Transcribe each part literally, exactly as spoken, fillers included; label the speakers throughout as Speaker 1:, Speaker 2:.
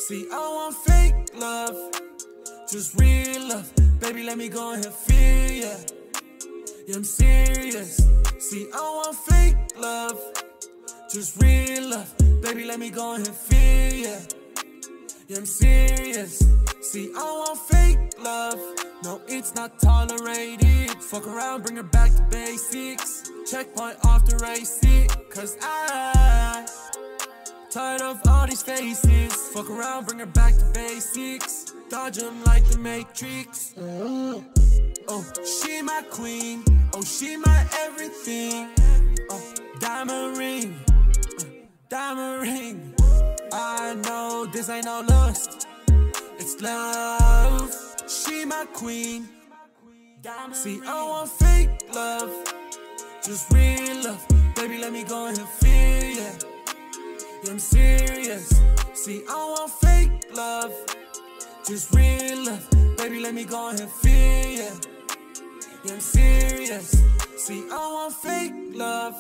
Speaker 1: See, I want fake love, just real love. Baby, let me go ahead and feel ya. Yeah, I'm serious. See, I want fake love, just real love. Baby, let me go ahead and feel ya. Yeah, I'm serious. See, I want fake love. No, it's not tolerated. Fuck around, bring her back to basics. Checkpoint off the race it. Cause I tired of all these faces. Fuck around, bring her back to basics. Dodge them like the Matrix. Oh, she my queen. Oh, she my everything. Oh, diamond ring. Uh, diamond ring. I know this ain't no lust, it's love. She my queen. See, I want fake love, just real love. Baby, let me go ahead and feel ya. Yeah, I'm serious. See, I want fake love, just real love. Baby, let me go ahead and feel ya. Yeah, I'm serious. See, I want fake love.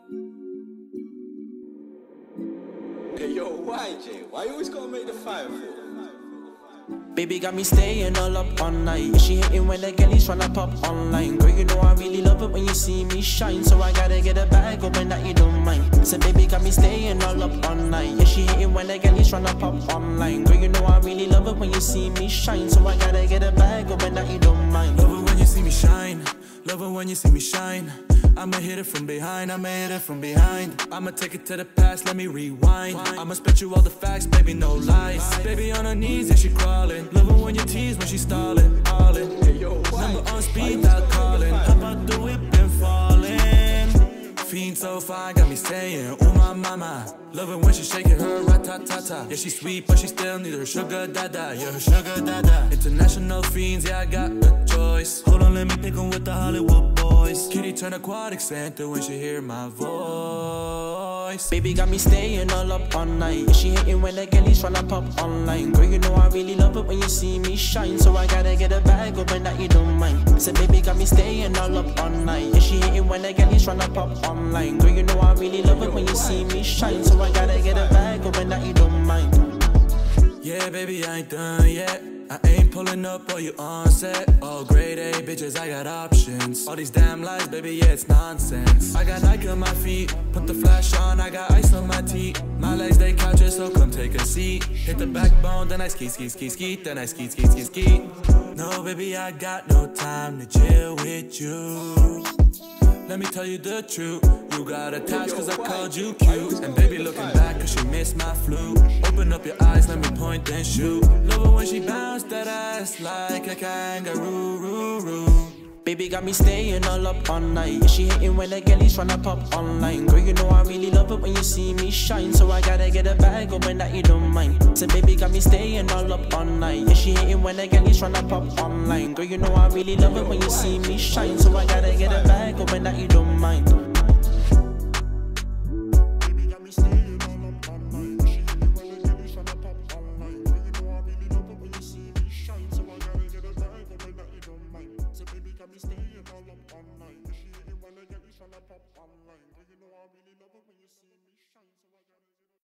Speaker 2: Hey yo, Y J, why you always gotta make the fire for?
Speaker 3: Baby got me staying all up all night. She hating when the girlies tryna pop online. Girl, you know I really love it when you see me shine, so I gotta get a bag open that you don't mind. So baby got me staying all up all night. Yeah, she hating when the girlies tryna pop online. Girl, you know I really love it when you see me shine, so I gotta get a bag open that you don't mind.
Speaker 1: Love it when you see me shine, love it when you see me shine. I'ma hit it from behind, I'ma hit it from behind. I'ma take it to the past, let me rewind. I'ma spit you all the facts, baby, no lies. Baby on her knees and she crawling. Love it when you tease when she stalling, all in. Number on speed, dial calling. Hop out the whip and falling. Fiend so fine, got me saying, oh my mama. Love it when she shaking her rat-ta-ta-ta. Yeah, she sweet, but she still need her sugar dada. Yeah, her sugar dada. International fiends, yeah, I got a choice. Hold on, let me pick 'em with the Hollywood boys. Kitty turn aquatic Santa when she hear my voice.
Speaker 3: Baby got me staying all up all night. She hating when the girlies tryna pop online. Girl, you know I really love it when you see me shine, so I gotta get a bag open that you don't mind. So baby got me staying all up all night. Yeah, she hating when the girlies tryna pop online. Girl, you know I really love it when you see me shine, so I gotta get a bag open that you don't mind.
Speaker 1: Yeah, baby, I ain't done yet. I ain't pulling up or you on set. All grade A bitches, I got options. All these damn lies, baby, yeah, it's nonsense. I got Nike on my feet, put the flash on, I got ice on my teeth. My legs, they couches, so come take a seat. Hit the backbone, then I ski, ski, ski, ski. Then I ski, ski, ski, ski. No, baby, I got no time to chill with you. Let me tell you the truth, you got attached cause I called you cute. And baby looking back cause she missed my flute. Open up your eyes, let me point and shoot. Love it when she bounced that ass like a kangaroo, roo, roo.
Speaker 3: Baby got me staying all up all night. Yeah, she hating when the girlies tryna pop online. Girl, you know I really love it when you see me shine, so I gotta get a bag open that you don't mind. So baby got me staying all up all night. Yeah, she hating when the girlies tryna pop online. Girl, you know I really love it when you see me shine, so I gotta get a bag open that you don't mind.